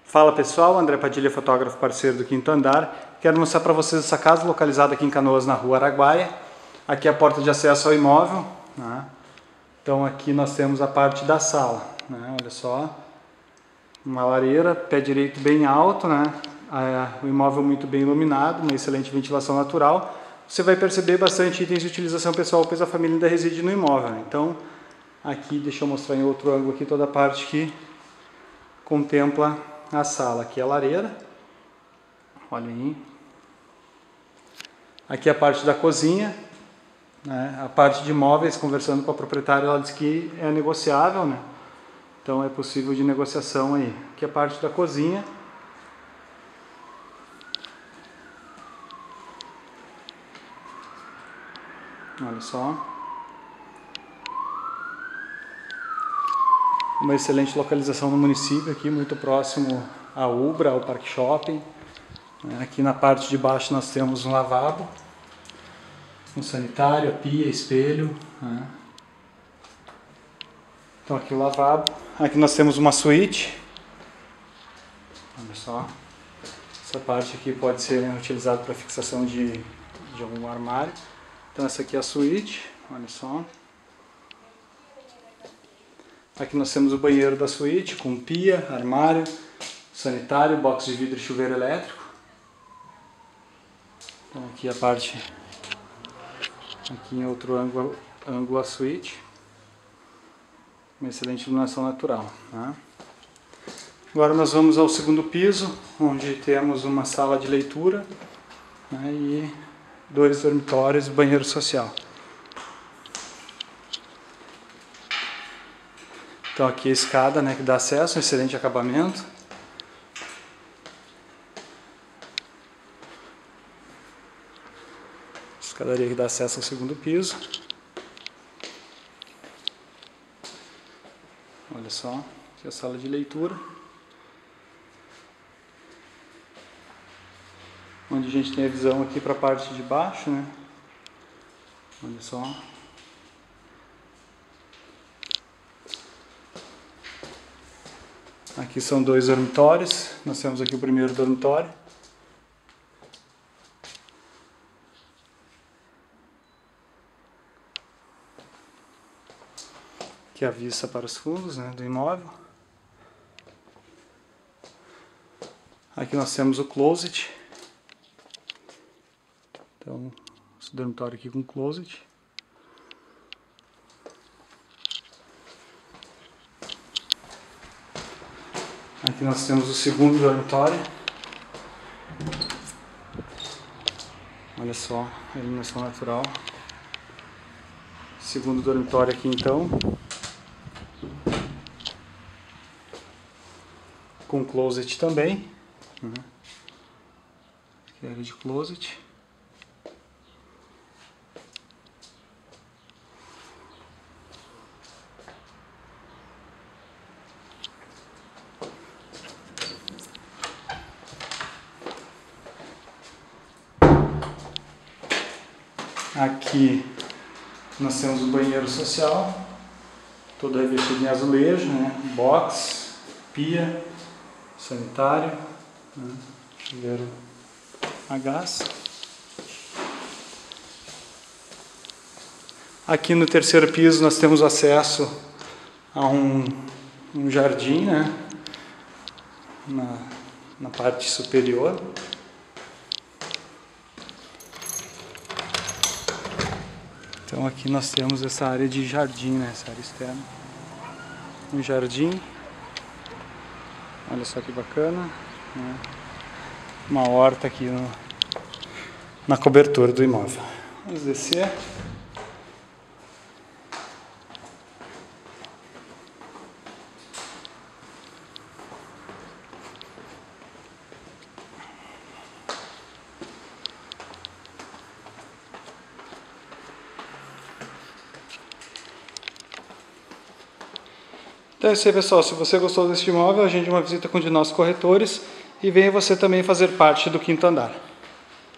Fala pessoal, André Padilha, fotógrafo parceiro do Quinto Andar. Quero mostrar para vocês essa casa localizada aqui em Canoas, na Rua Araguaia. Aqui é a porta de acesso ao imóvel, né? Então aqui nós temos a parte da sala, né? Olha só, uma lareira, pé direito bem alto, né? O imóvel muito bem iluminado, uma excelente ventilação natural. Você vai perceber bastante itens de utilização pessoal, pois a família ainda reside no imóvel, né? Então aqui, deixa eu mostrar em outro ângulo aqui toda a parte que contempla a sala. Aqui é a lareira, olha aí. Aqui é a parte da cozinha, né? A parte de móveis, conversando com a proprietária, ela disse que é negociável, né? Então é possível de negociação aí. Aqui é a parte da cozinha. Olha só. Uma excelente localização no município, aqui muito próximo à Ubra, ao Parque Shopping. Aqui na parte de baixo nós temos um lavabo, um sanitário, a pia, espelho. Então aqui o lavabo. Aqui nós temos uma suíte. Olha só. Essa parte aqui pode ser utilizada para fixação de algum armário. Então essa aqui é a suíte, olha só. Aqui nós temos o banheiro da suíte, com pia, armário, sanitário, box de vidro e chuveiro elétrico. Então aqui a parte, aqui em outro ângulo a suíte. Uma excelente iluminação natural, né? Agora nós vamos ao segundo piso, onde temos uma sala de leitura, né, e 2 dormitórios e banheiro social. Então aqui a escada, né, que dá acesso, um excelente acabamento. Escadaria que dá acesso ao segundo piso. Olha só, aqui é a sala de leitura. Onde a gente tem a visão aqui para a parte de baixo, né? Olha só. Aqui são 2 dormitórios. Nós temos aqui o primeiro dormitório. Aqui a vista para os fundos, né, do imóvel. Aqui nós temos o closet. Então, esse dormitório aqui com closet. Aqui nós temos o segundo dormitório. Olha só, a iluminação natural. Segundo dormitório aqui então. Com closet também. Aqui é a área de closet. Aqui nós temos o banheiro social, todo revestido em azulejo, né? Box, pia, sanitário, né? Chuveiro a gás. Aqui no terceiro piso nós temos acesso a um jardim, né? Na parte superior. Então aqui nós temos essa área de jardim, né? Essa área externa. Um jardim. Olha só que bacana, né? Uma horta aqui na cobertura do imóvel. Vamos descer. Então é isso aí, pessoal. Se você gostou deste imóvel, agende uma visita com um de nossos corretores e venha você também fazer parte do Quinto Andar.